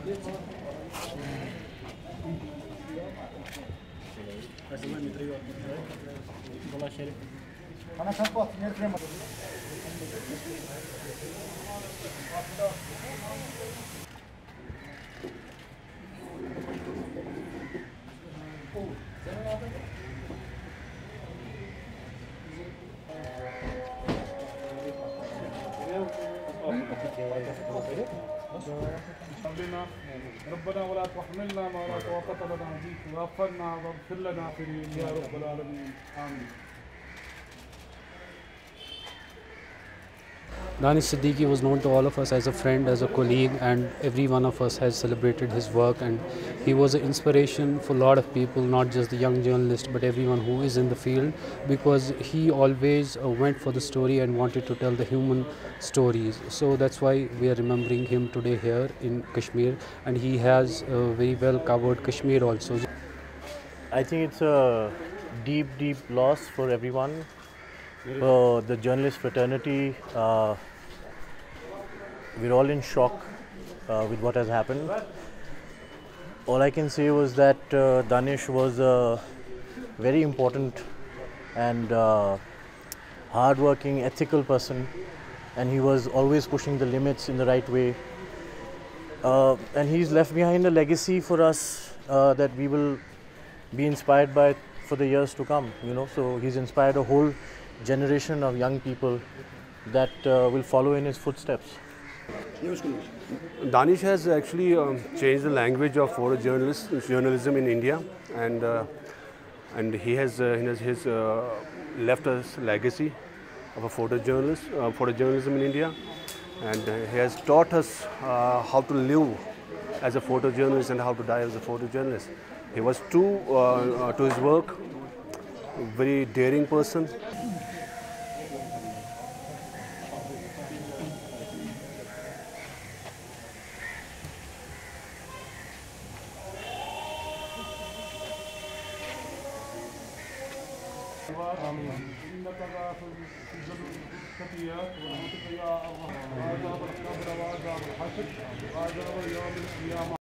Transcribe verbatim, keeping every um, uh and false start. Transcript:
ربنا ولا تحملنا ما لا طاقة لنا به واغفر لنا واغفر لنا يا رب العالمين آمين. Danish Siddiqui was known to all of us as a friend, as a colleague, and every one of us has celebrated his work, and he was an inspiration for a lot of people, not just the young journalists but everyone who is in the field, because he always uh, went for the story and wanted to tell the human stories. So that's why we are remembering him today here in Kashmir, and he has uh, very well covered Kashmir also. I think it's a deep, deep loss for everyone. For the journalist fraternity, uh, we're all in shock uh, with what has happened. All I can say was that uh, Danish was a very important and uh, hard-working, ethical person, and he was always pushing the limits in the right way. Uh, and he's left behind a legacy for us uh, that we will be inspired by for the years to come. You know, so he's inspired a whole generation of young people that uh, will follow in his footsteps. Danish has actually um, changed the language of photojournalist journalism in India, and uh, and he has uh, he has his, uh, left us legacy of a photojournalist, uh, photojournalism in India, and uh, he has taught us uh, how to live as a photojournalist and how to die as a photojournalist. He was true uh, uh, to his work, very daring person. إنك غافر في الفتيات والمتقيا الله هذا بالقبر وهذا بالحشر وهذا يوم القيامة.